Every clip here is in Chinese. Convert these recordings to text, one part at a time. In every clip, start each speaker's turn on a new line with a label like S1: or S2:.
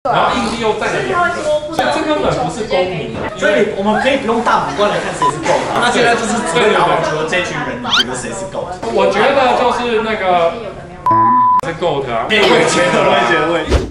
S1: 然后印地又占了2个，所以这根本不是公平。
S2: 所以我们可以不用大满贯来看谁是 GOAT。那现在就是只会打网球的这群人，你觉得谁是 GOAT？
S1: 我觉得就是那个是 GOAT 啊，
S2: 我也觉得。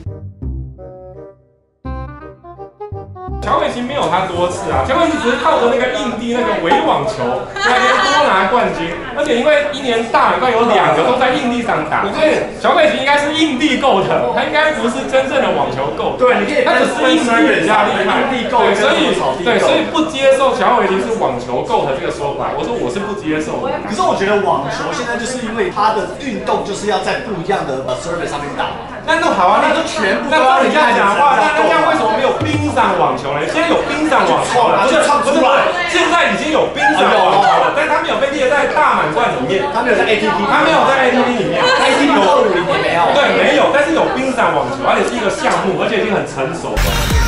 S1: 乔伟霆没有他多次啊，乔伟霆只是靠着那个印地那个围网球在那边多拿冠军，而且因为一年大满贯有2个都在印地上打，所以乔伟霆应该是印地 GOAT， 他应该不是真正的网球 GOAT。对，你可以，他只是印地比较厉害，印地 GOAT， 所以不接受乔伟霆是网球 GOAT 这个说法，我说我是不接受的。
S2: 可是我觉得网球现在就是因为它的运动就是要在不一样的service 上面打嘛。那好啊，那就全部。
S1: 那照你这样讲的话，那这样为什么没有冰上网球呢？现在有冰上网球了，
S2: 就唱不出来。
S1: 现在已经有冰上网球了，但是他没有被列在大满贯里面，
S2: 他没有在 ATP，
S1: 他没有在 ATP 里面
S2: ，ATP 250也没有。
S1: 对，没有，但是有冰上网球，而且是一个项目，而且已经很成熟了。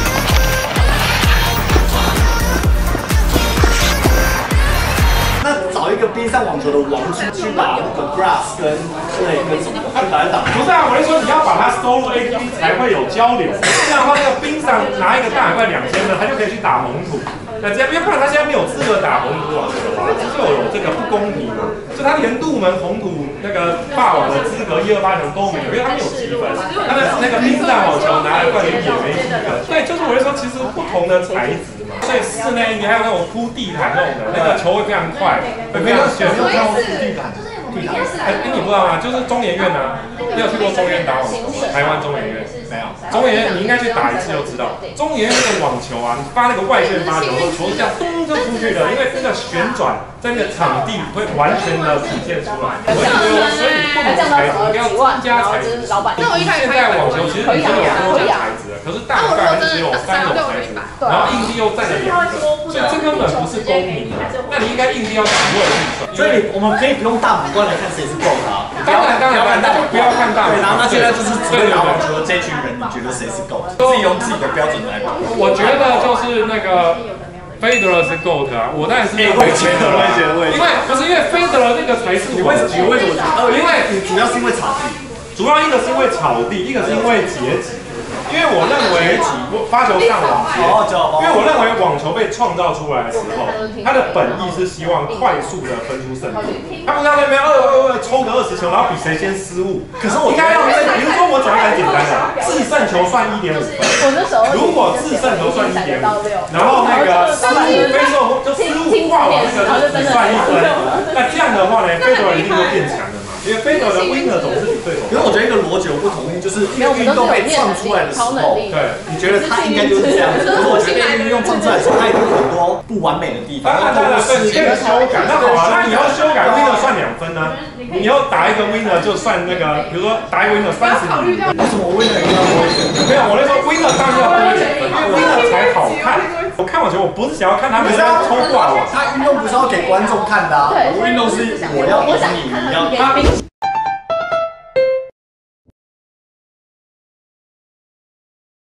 S2: 找一个冰上网球的王出去打那个 grass 跟 clay 跟什么，他打一打。
S1: 不是啊，我是说你要把它收入 ATP 才会有交流，这样的话那个冰上拿一个大满贯2000的，他就可以去打红土。那这样，因为不然他现在没有资格打红土网球啊，这就有这个不公平嘛。就他连入门红土那个霸网的资格128强都没有，因为他没有积分。他的那个冰上网球拿了冠军也没积分。对，就是我会说，其实不同的材质嘛，所以室内还有那种铺地毯那种的，那个球会非常快，会非常旋。
S2: 没有看过铺地毯。
S1: 你不知道吗？就是中研院啊，你有去过中研打网球吗？台湾中研院
S2: 没有。
S1: 中研院你应该去打一次就知道，中研院那个网球啊，你发那个外旋发球，球是这样咚就出去的，因为那个旋转在那个场地会完全的体现出来。所以不同材质应该要增加材质。现在网球其实已经有多种材质了，可是大概只有3种材质，然后印地又占了2个，所以这根本不是公平的。那你应该印地要掌握的预算。
S2: 所以我们可以不用大满贯来看谁是 GOAT 啊。
S1: 当然，不要看大满贯。
S2: 然后那现在就是只会打网球的这群人，你觉得谁是 GOAT？ 自己用自己的标准来打。
S1: 我觉得就是那个Federer 是 GOAT 啊，我当然是认为 Federer， 因为不是因为 Federer 那个才是我。
S2: 为什么？因为你主要是因为草地，
S1: 主要一个是因为草地，一个是因为截击。因为我认为发球上网接，因为我认为网球被创造出来的时候，它的本意是希望快速的分出胜负。他不是在那边抽个20球，然后比谁先失误。可是我应该要，比如说我讲一个很简单的，制胜球算1.5分。如果制胜球算1.5，然后那个失误非受就失误挂网那个就只算1分。那这样的话呢，费德勒一定会变强的嘛。因为费德勒 winner 总是比对手。
S2: 可是我觉得一个逻辑我不同意，就是因为运动被创出来的时候，
S1: 对，
S2: 你觉得它应该就是这样子。可是我觉得运动创出来的时候，它有很多不完美的地方。
S1: 当然，对，你可以修改。那好啊，那你要修改 winner 算2分呢？你要打一个 winner 就算那个，比如说打一个 winner 30厘米。
S2: 为什么 winner 一定要多一点？
S1: 没有，我那时候 winner 当然要多1点分，因为 winner 才好看。我看网球，我不是想要看他们在抽挂网，
S2: 他运动不是要给观众看的啊。我运动是我要赢你，你要。